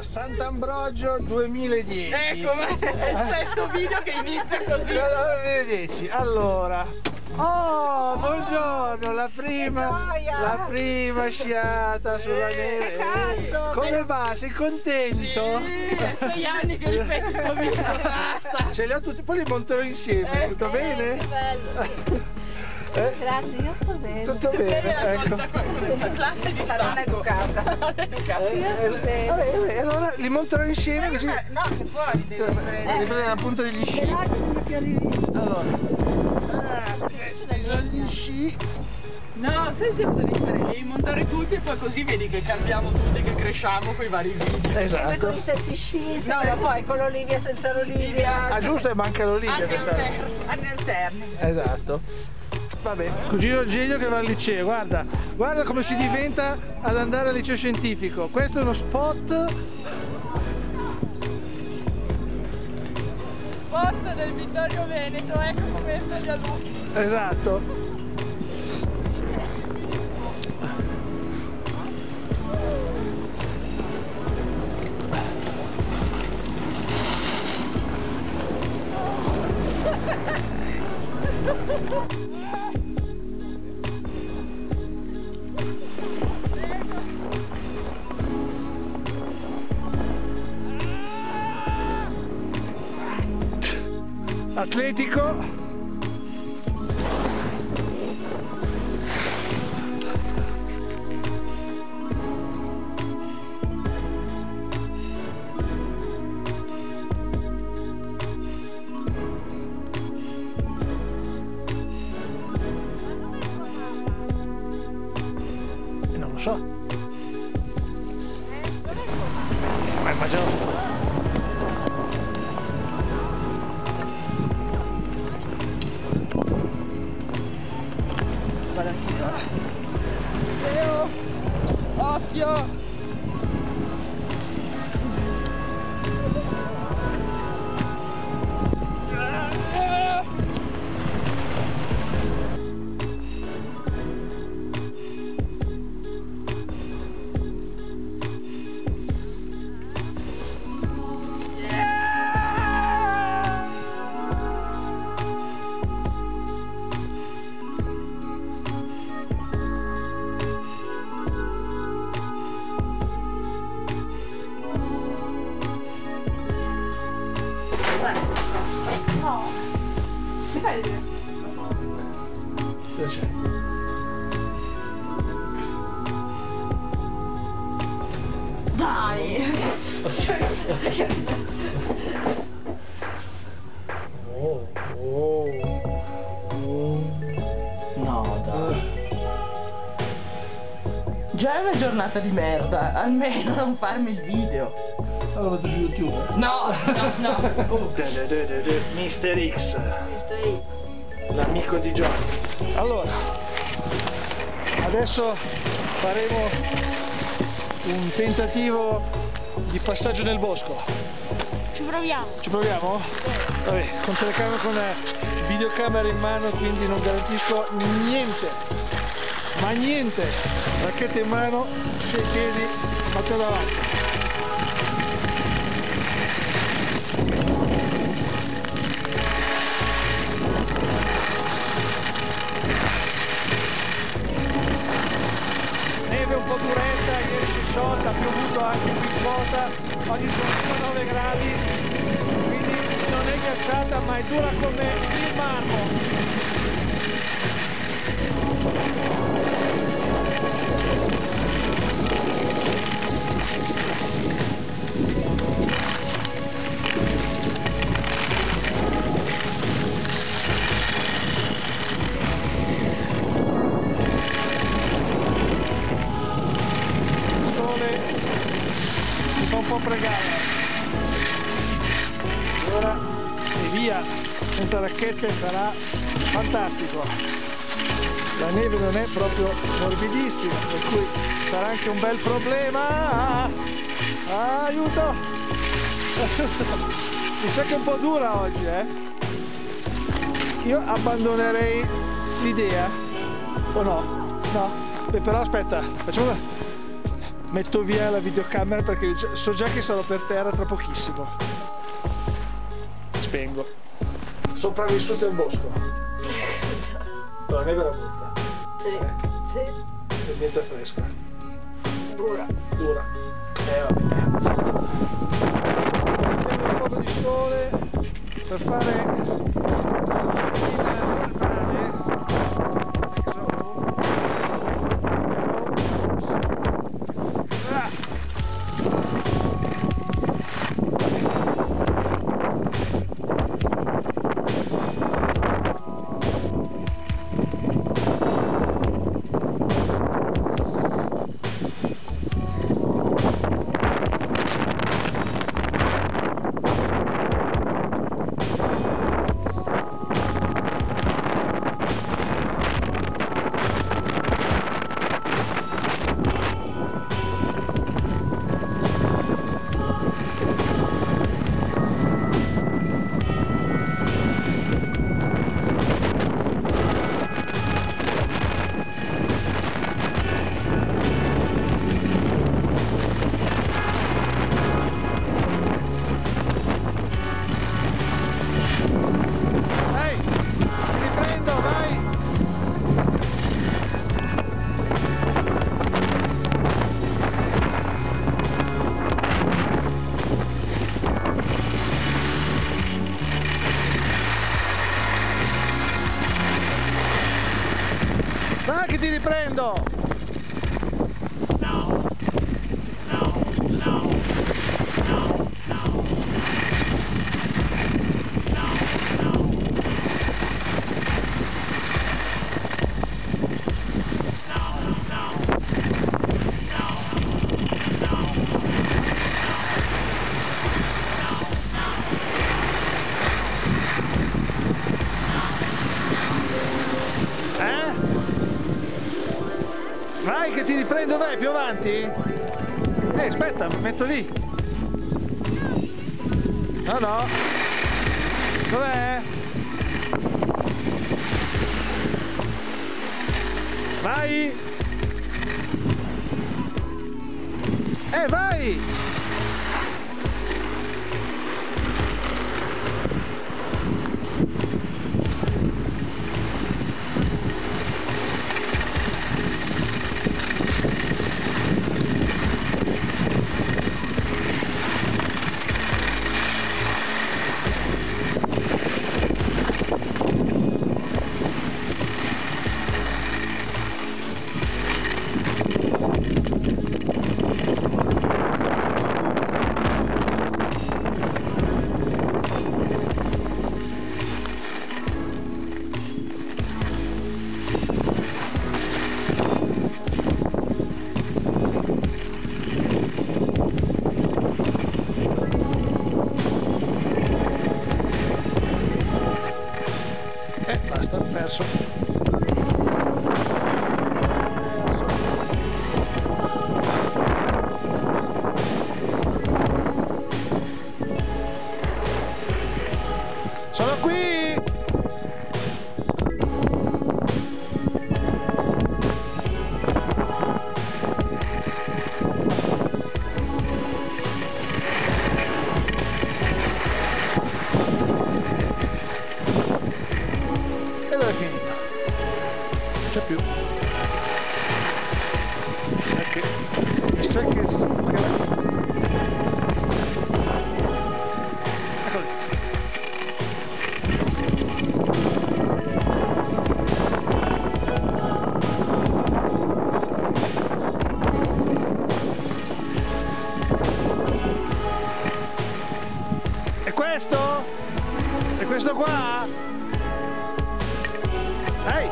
Sant'Ambrogio 2010. Ecco, è il sesto video che inizia così. 2010. Allora, oh, buongiorno, la prima sciata sulla neve. Come va? Sei contento? Sì, è 6 anni che ripeti sto video, basta. Ce li ho tutti, poi li monterò insieme, tutto bene? Che bello, sì. Grazie, io sto bene. Tutto bene, ecco. La classe di Non è educata. Vabbè, allora li monterò insieme così. No, che fuori devi Riprendere la punta degli sci. Allora, ci sono gli sci. No, senza cosa devi fare, devi montare tutti e poi così vedi che cambiamo tutti, che cresciamo con i vari video. Esatto. con gli stessi sci. No, lo poi con l'Olivia senza l'Olivia. Ah, giusto, e manca l'Olivia Anche quest'anno. Anni alterni. Esatto. Vabbè, cugino Gelio che va al liceo, guarda come si diventa ad andare al liceo scientifico. Questo è uno spot. Spot del Vittorio Veneto, ecco come sta già lui. Esatto. Atletico. Non lo so. Ma immagino. Leo, occhio! No. Mi fai vedere? Dove c'è? Dai! No, dai. Già è una giornata di merda, almeno non farmi il video. Allora vado su YouTube. No, no. Mister X, l'amico di Johnny. Allora, adesso faremo un tentativo di passaggio nel bosco. Ci proviamo. Ci proviamo? Vabbè, con telecamera, con videocamera in mano, quindi non garantisco niente. Ma niente. Racchetta in mano, 6 piedi, fatto davanti. Neve un po' duretta, ieri si è sciolta, ha piovuto anche qui in quota, oggi sono 9 gradi, quindi non è ghiacciata ma è dura come il marmo. Mi fa un po' pregare. Ora e via, senza racchette sarà fantastico. La neve non è proprio morbidissima, per cui sarà anche un bel problema. Aiuto! Mi sa che è un po' dura oggi, eh? Io abbandonerei l'idea. O no? No? Beh, però aspetta, facciamo una... metto via la videocamera perché so già che sarò per terra tra pochissimo. Spengo. Sopravvissuto al bosco. La neve era brutta. Sì, sì. E niente fresca. Dura. Dura. Vabbè, pazienza. Mettiamo un po' di sole per fare il pane. Vai che ti riprendo! Vai che ti riprendo, vai più avanti? Aspetta, mi metto lì. No, no. Dov'è? Vai! Vai! Basta, perso. Sono qui! E dove è finita? Non c'è più. Mi sa che eccolo lì. E questo? E questo qua? Ehi!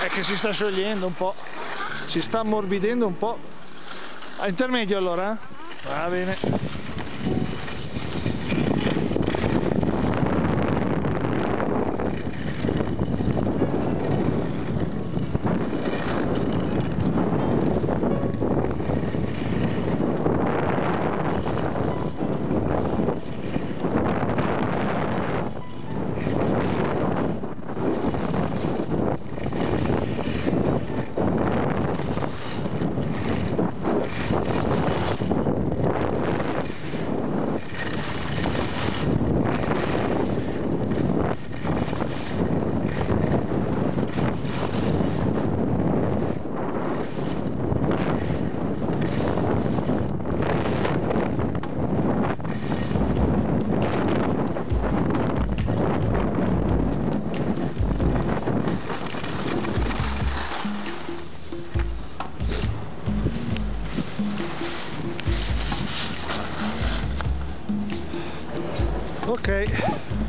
che si sta sciogliendo un po', si sta ammorbidendo un po'. A intermedio allora? Va bene. Ok.